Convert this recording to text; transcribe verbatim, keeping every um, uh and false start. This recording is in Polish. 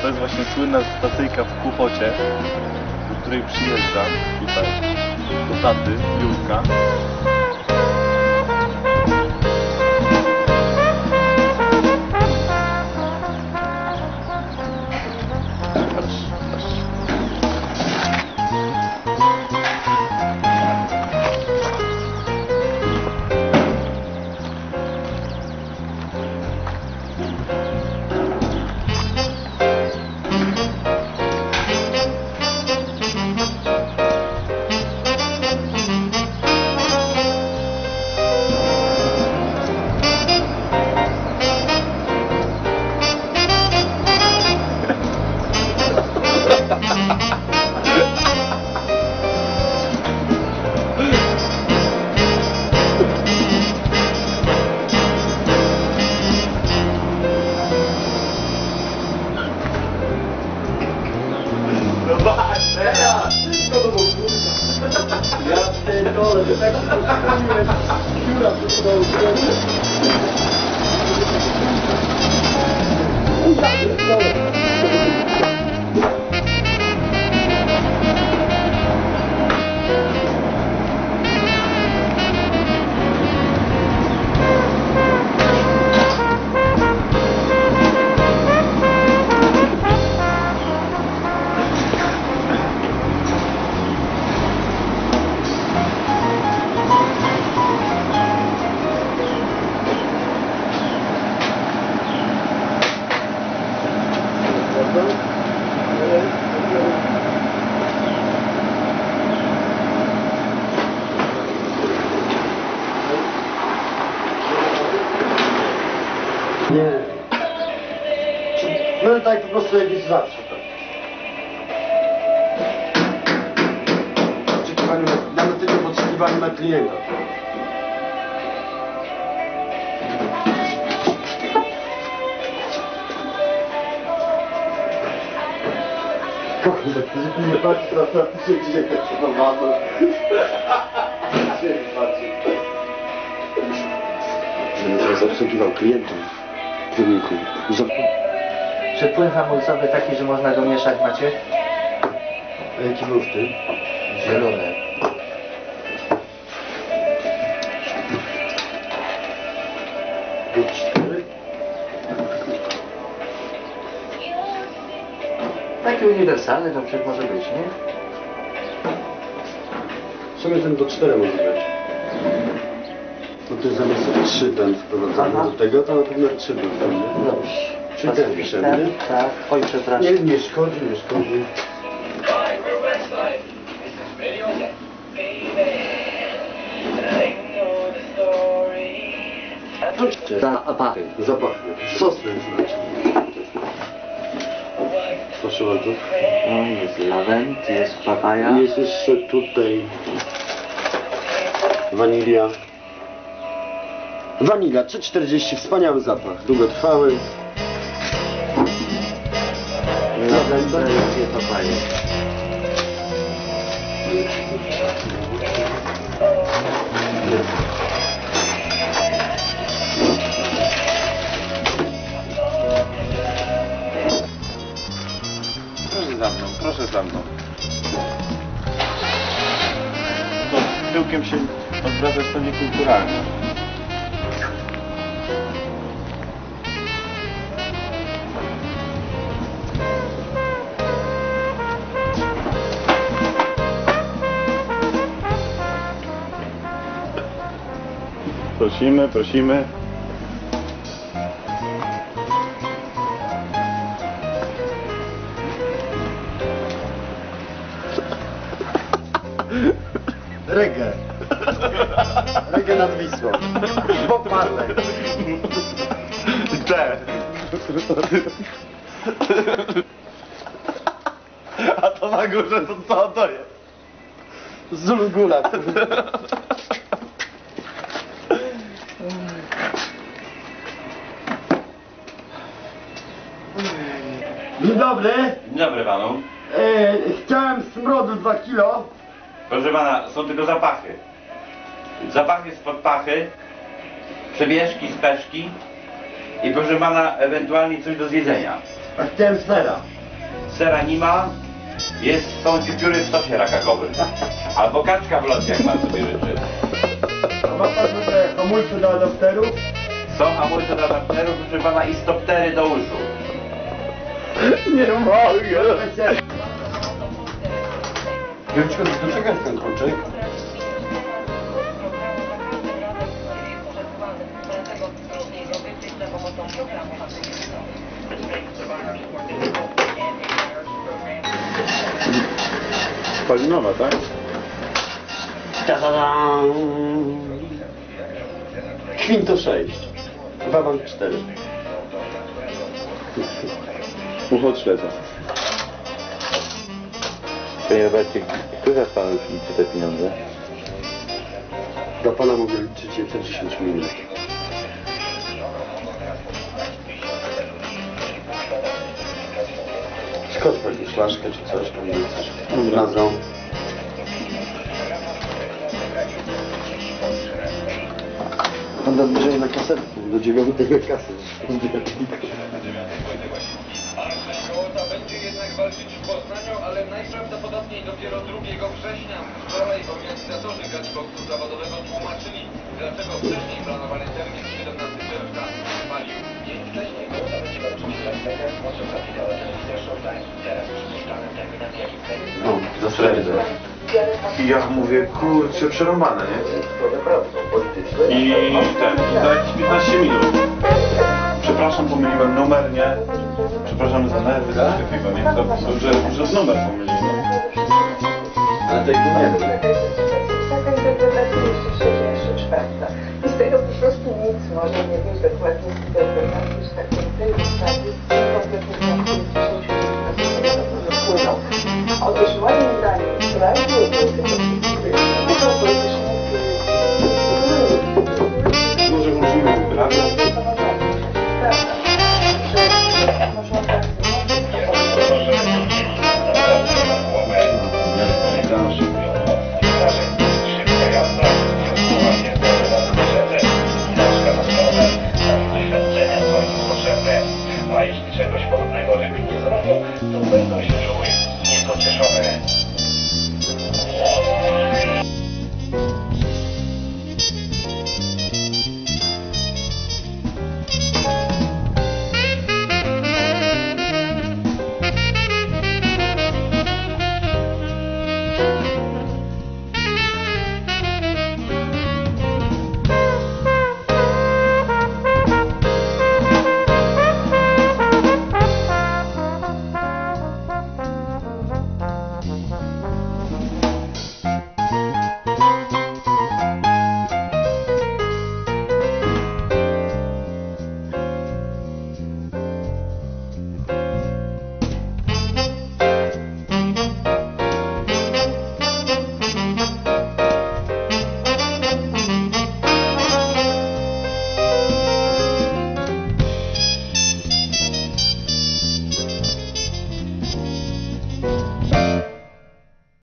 jest właśnie słynna stacyjka w Kłopocie, do której przyjeżdżam tutaj do taty, Jurka. Ja pierdolę, to tak zrobiłem. Pióra wypadało z głowy. Ja pierdolę. Nie. No tak po prostu jak jest zawsze. Oczekiwanie na, na tydzień oczekiwanie na klienta. Kurde, nie patrz teraz na tydzień, gdzie jak to ma to. Gdzie patrzcie. Żebym teraz obsługiwał klientów w wyniku. Czy płyn hamulcowy taki, że można go mieszać macie? A jaki był w tym? Zielony. Do cztery? Taki uniwersalny to przecież może być, nie? W sumie ten do cztery może być. No to jest zamiast trzy ten wprowadzamy Aha. do tego, to na pewno trzy był tam, nie? Dobrze. Czyli ten piszemy, nie? Tak. Oj, przepraszam. Nie, nie szkodzi, nie szkodzi. Zapachy. Zapachy. Sosny znaczy. Proszę bardzo. No, jest lawent, jest papaja. Jest jeszcze tutaj wanilia. Wanilia, trzy czterdzieści, wspaniały zapach, długotrwały. Lawent, dwie papaje. Proszę za mną, proszę za mną. To tyłkiem się odwracasz, to niekulturalne. Prosimy, prosimy. Reggae. Reggae nad Wisłą. Bob Marley. Te. A to na górze to co to jest? Zulu Gula. Dzień dobry. Dzień dobry panu. E, chciałem smrodu dwa kilo. Proszę pana, są tylko zapachy. Zapachy spod pachy, przebieszki z peszki i proszę pana, ewentualnie coś do zjedzenia. A chciałem sera. sera nie ma, jest, są ciupiury w sosie rakakowym. Albo kaczka w locie, jak pan sobie życzy. A ma pan tutaj hamulce do adapterów? Są hamulce do adapterów, proszę pana, i stoptery do uszu. Nie mogę. Wielczko, do czego jest ten kluczyk? Spalinowa, tak? Ta-da-dam! Kwinto sześć. Waban cztery. Ucho śledzia. Panie Robercie, który raz Panu już liczy te pieniądze? Dla pana mogę liczyć je co dziesięć minut. Skocz po jakąś flaszkę czy coś tam coś. Nazwą. Pan da zbliżenie na kasetę, do dziewiątej kasy. Kołota będzie jednak walczyć w Poznaniu, ale najprawdopodobniej dopiero drugiego września. Wczoraj organizatorzy catchboxu zawodowego tłumaczyli, dlaczego wcześniej planowany termin siedemnastego czerwca spalił. Dzień wcześniej Kołota będzie walczyć w Las Vegas, może kapitała telewizja Showtime. Teraz przypuszczamy terminat jaki No, za sredę. I ja mówię, kurczę, przerąbane, nie? I ten, za jakieś piętnaście minut. Przepraszam, pomyliłem numer, nie? Przepraszamy za nerwy, coś takiego, nie? To, to, że, że numer pomyliłem. Ale tego nie wiem. Taka interpretacja jeszcze trzecia, jeszcze czwarta. I z tego po prostu nic może nie być dokładnie z interpretacji, że tak powiem, tej ustawy kompletnie płyną. Otóż moim zdaniem sprawdził Może musimy wyprawiać. A jeśli czegoś podobnego ryby nie zrobią, to będą się czuły niedocieszone.